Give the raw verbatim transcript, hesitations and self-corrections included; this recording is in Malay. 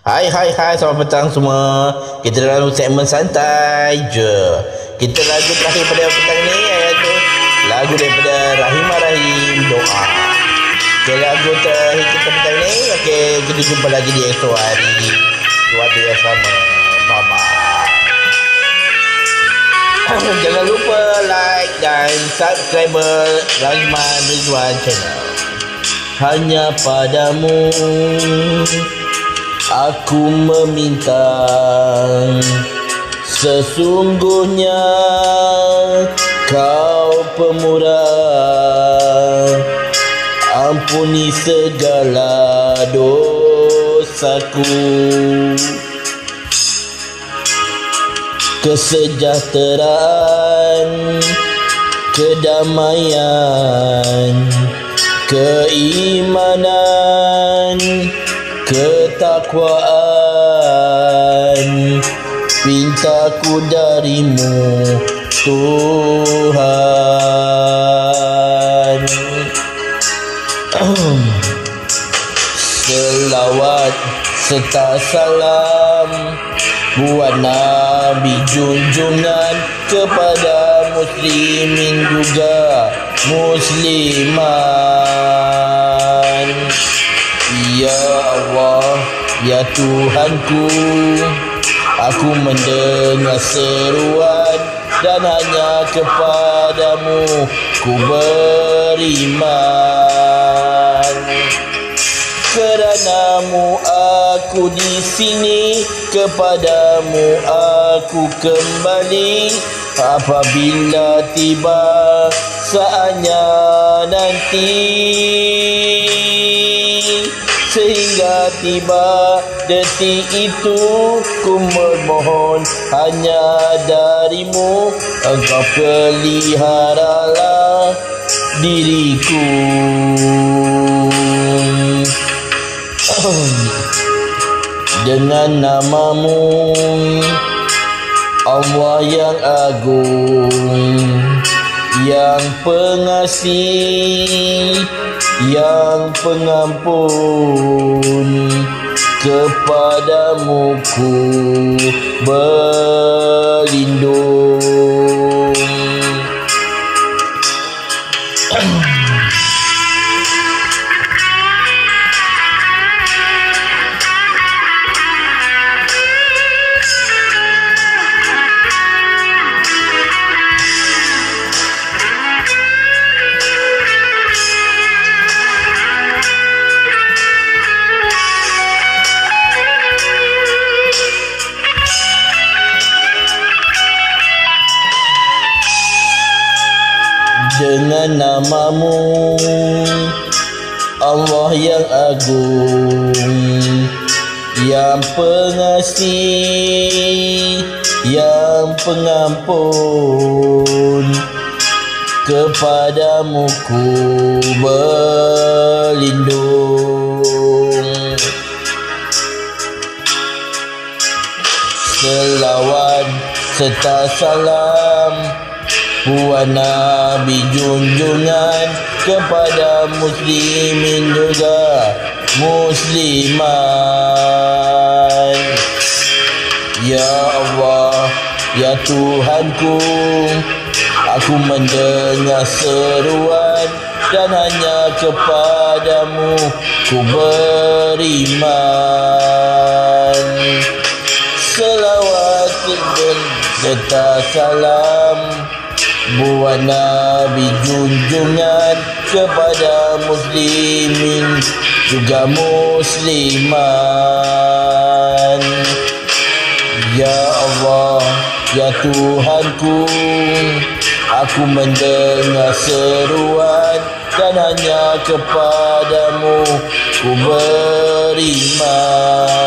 Hai hai hai, selamat petang semua. Kita dalam segmen santai je. Kita lagu terakhir pada petang ni iaitu lagu daripada Rahimah Rahim, Doa. Okay, lagu terakhir kita petang ni. Okay, kita jumpa lagi di esok hari waktu yang sama. Bye bye. Jangan lupa like dan subscribe Rahimah Rizwan channel. Hanya padamu aku meminta, sesungguhnya kau pemurah, ampuni segala dosaku. Kesejahteraan, kedamaian, keimanan, ketakwaan pintaku darimu Tuhan. Selawat serta salam buat Nabi junjungan kepada muslimin juga musliman. Ya Allah, ya Tuhanku, aku mendengar seruan dan hanya kepadamu ku beriman. Keranamu aku di sini, kepadamu aku kembali. Apabila tiba saatnya nanti, sehingga tiba detik itu, ku memohon hanya darimu, engkau peliharalah diriku. Dengan namamu Allah yang agung, yang pengasih, yang pengampun, kepadamu ku berlindung. Dengan namamu Allah yang agung, yang pengasih, yang pengampun, kepadamu ku berlindung. Selawat serta salam buat Nabi junjungan kepada muslimin juga musliman. Ya Allah, ya Tuhanku, aku mendengar seruan dan hanya kepadamu ku beriman. Selawat serta salam buat Nabi junjungan kepada muslimin juga musliman. Ya Allah, ya Tuhanku, aku mendengar seruan dan hanya kepadamu ku beriman.